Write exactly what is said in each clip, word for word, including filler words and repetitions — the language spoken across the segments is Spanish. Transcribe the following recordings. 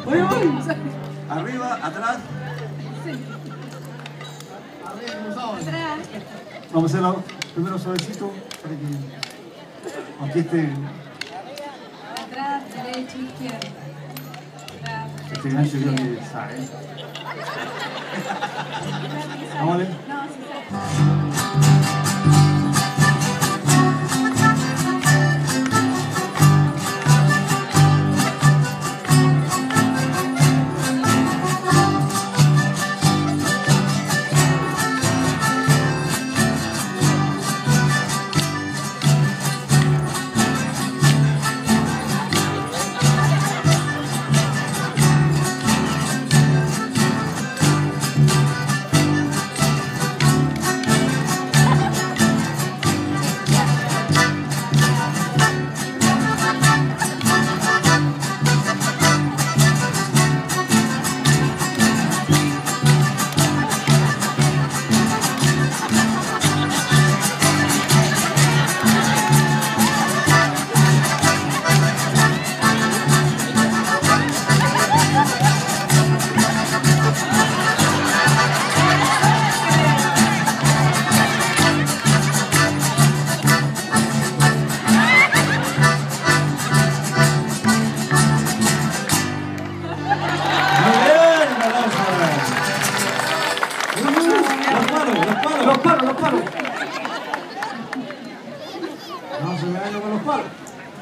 Voy, voy. Arriba, atrás. Atrás. Vamos a hacerlo primero suavecito para que aunque este, Atrás, derecho, izquierda. Atrás, este derecho, gancho creo izquierda. que sabe. Vámonos. No, sí sabe. Los palos, los palos. No se vean con los palos.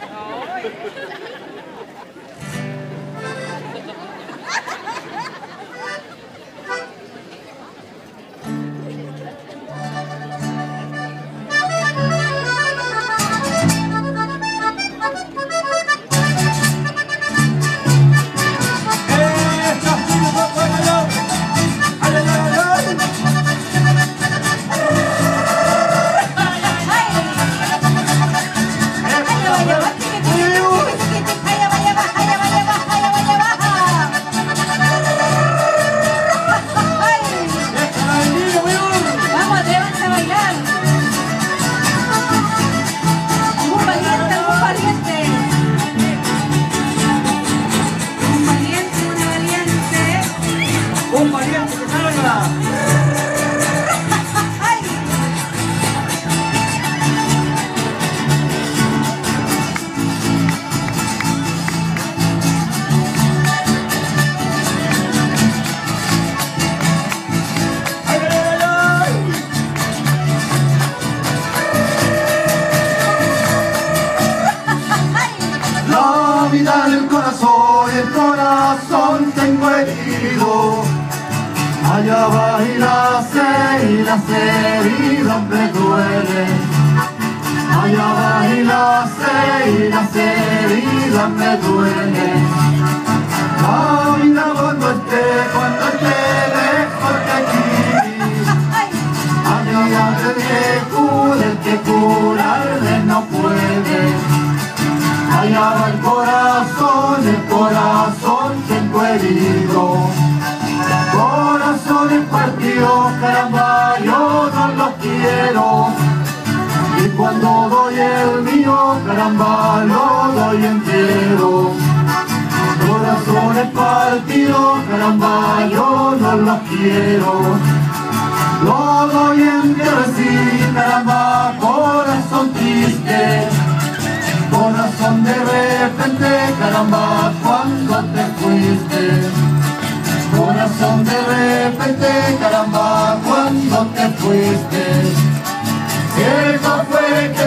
Un valiente que salga. La vida del corazón, el corazón tengo herido. Allá va y las heridas, heridas me duelen. Allá va y las heridas, heridas me duelen. La vida cuando esté, cuando esté lejos de aquí. Allá de viejo del que curarle no puede. Allá va el corazón, el corazón tengo herido. Corazones partidos, caramba, yo no los quiero. Y cuando doy el mío, caramba, lo doy entero. Corazones partidos, caramba, yo no los quiero. Lo doy entero, sí, caramba, corazón triste. Corazón de repente, caramba, cuando te fuiste. Corazón de repente, caramba, cuando te fuiste. Cierto fue que